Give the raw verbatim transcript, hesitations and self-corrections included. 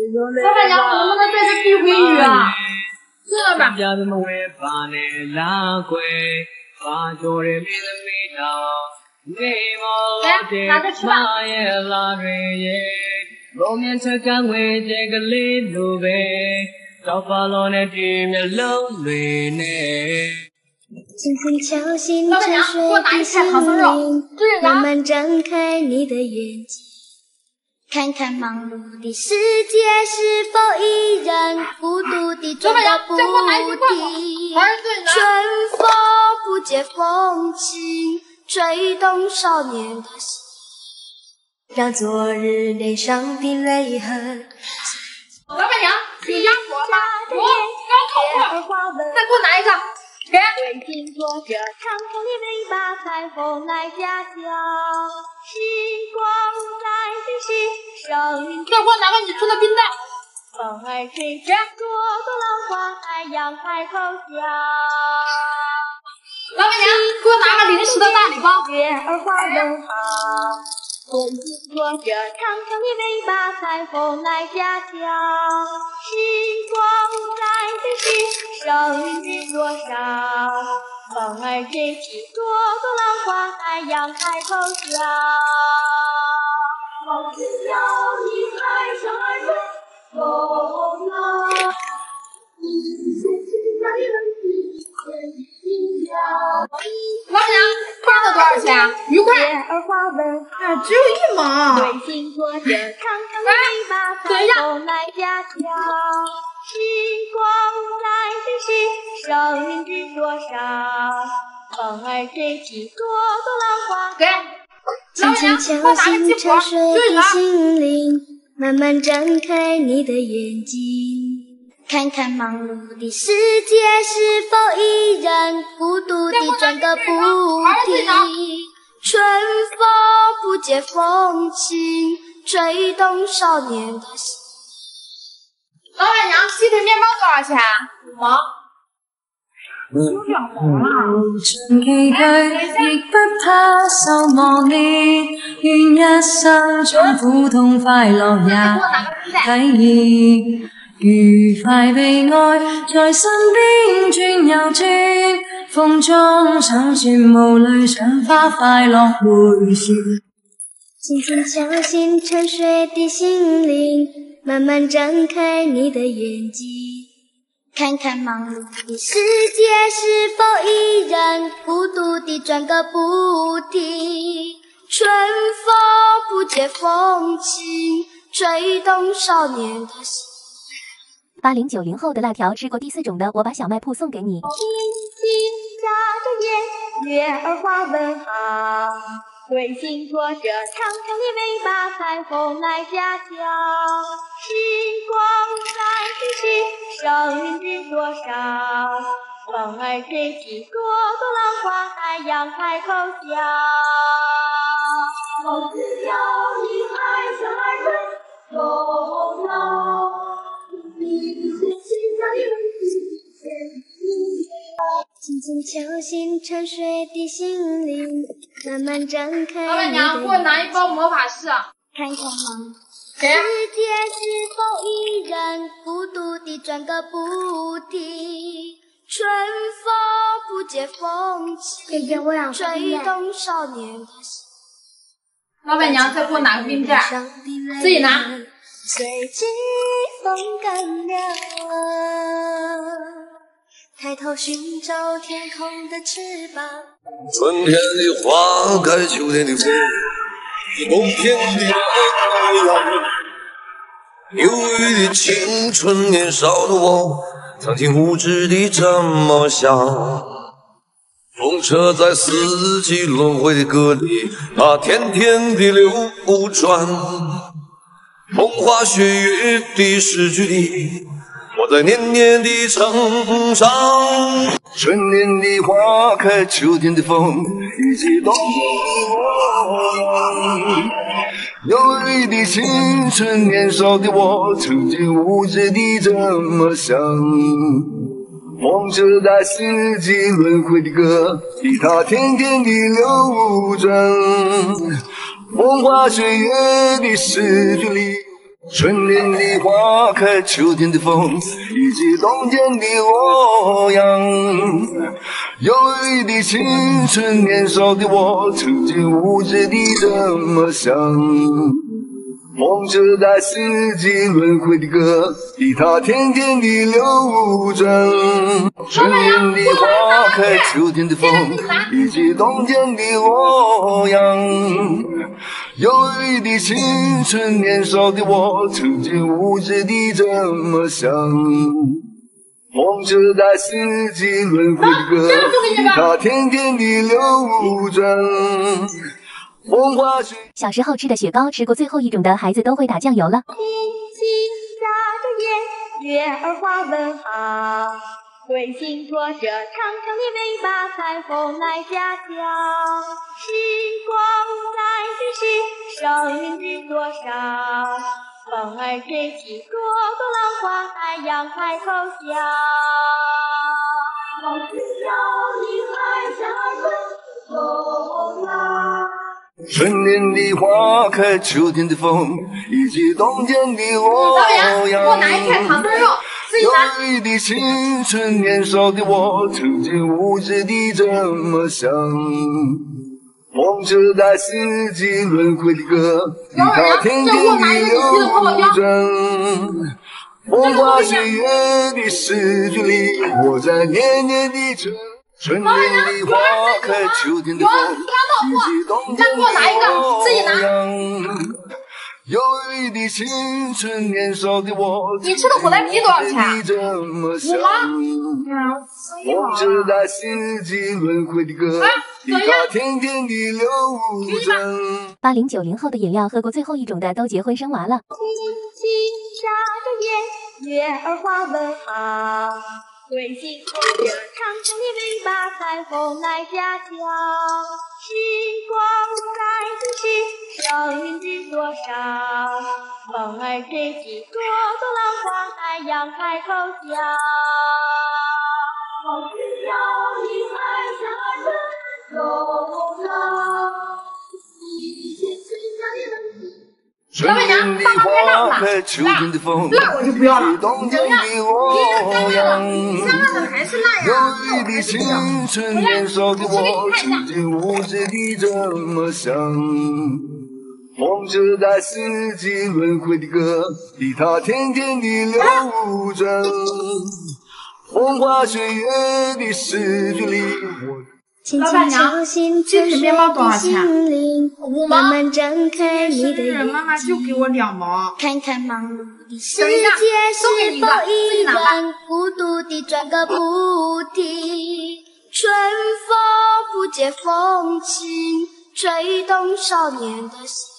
老板娘能不能带着避讳语啊？这吧。来，拿着吃吧。我面车赶回这个里路呗，早发落那地面流泪呢。 轻轻敲醒沉睡的心灵，慢慢张开你的眼睛，看看忙碌的世界是否依然孤独地转个不停。春风不解风情，吹动少年的心，让昨日脸上的泪痕。 老板娘，有鸭脖吗？我刚烤过，再给我拿一个。给。 微经过这长长的尾巴，彩虹来家乡。时光在飞逝，生命。 再给我拿个你吃的冰袋。 风儿吹着朵朵浪花，太阳开口笑。 老板娘，给我拿个零食的大礼包。 月儿花灯好。风经过这长长的尾巴，彩虹来家乡。时光在飞逝，生命知多少？风儿吹起朵朵浪花，太阳开口笑。我只要你海上而飞，风浪，一切只要你能听见。 老板娘，花了多少钱？愉快。 哎， 只有一毛。 对经过这长长的尾巴，彩虹来家乡。时光在飞逝，生命知多少？风儿吹起朵朵浪花。 给。 轻轻敲醒沉睡的心灵，慢慢张开你的眼睛。看看忙碌的世界是否依然孤独地转个不停。春风不解风情，吹动少年的心。 老板娘，鸡腿面包多少钱？五毛。有两毛啦。 盡期許，亦不怕受磨練，願一生將苦痛快樂也體驗。愉快被愛在身邊轉又轉，風中想說無淚，想花快樂回旋。 輕輕敲醒沉睡的心靈，慢慢張開你的眼睛，看看忙碌的世界是否依然孤獨地轉個不停。春風不解風情，吹動少年的心。 八零九零后的辣条吃过第四种的，我把小卖铺送给你。 轻轻眨着眼，月儿花纹好，会经过这长长的尾巴，彩虹来家乡。时光在飞逝，生命知多少？风儿吹起朵朵浪花，太阳开口笑。我只要你海上而飞，风浪。轻轻敲醒沉睡的心灵，慢慢张开。 老板娘，给我拿一包魔法师。 看看忙，世界是否依然孤独地转个不停？春风不解风情，吹动少年的心。 老板娘，再给我拿个冰袋，自己拿。 随季风干了，抬头寻找天空的翅膀。 春天的花开，秋天的风，冬天的太阳。忧郁的青春，年少的我，曾经无知地这么想。风车在四季轮回的歌里，它天天地流转。风花雪月的诗句里，我在年年地成长。春天的花开，秋天的风，一起动我。忧郁的青春，年少的我，曾经无知地这么想。风车在四季轮回的歌里，它天天地流转。风花雪月的诗句里， 春天的花开，秋天的风，以及冬天的洛阳。忧郁的青春，年少的我，曾经无知地这么想。风车在四季轮回的歌，里它甜甜地流转。春天的花开，秋天的风，以及冬天的洛阳。忧郁的青春，年少的我，曾经无知地这么想。风车在四季轮回的歌，里它甜甜地流转。风花雪。 小时候吃的雪糕，吃过最后一种的孩子都会打酱油了。 轻轻眨着眼，月儿花纹好，彗星拖着长长的尾巴，彩虹来家乡。时光在飞逝，生命知多少？风儿吹起朵朵浪花，太阳开头笑。我只要你还在风浪。 春天的花开，秋天的风，以及冬天的洛阳。 我拿一片糖分肉，自己拿。 忧郁的青春，年少的我，曾经无知地这么想。风车在四季轮回的歌，里它甜甜地流转。风花雪月的诗句里，我在年年地春。春天的花开，秋天的风，以及冬天的洛阳。忧郁的青春，年少的我， 你吃的火柴皮多少钱？ 五毛。风车在四季轮回的歌，里它甜甜地流转。 八零九零后的饮料喝过最后一种的都结婚生娃了。 轻轻眨着眼，月儿花纹好。彗星拖着长长的尾巴，彩虹来家乡。时光在飞逝，生命知多少？风儿吹起朵朵浪花，太阳开头笑。我只要你还在风浪。 春天的花开，秋天的风，以及冬天的洛阳。忧郁的青春，年少的我，曾经无知地这么想。风车在四季轮回的歌，里它甜甜地流转。风花雪月的诗句里，我。 轻轻敲醒沉睡的心灵，慢慢睁开你的眼睛， 妈妈就给我两毛， 看看忙碌的世界是否依然孤独地转个不停。春风不解风情，吹动少年的心。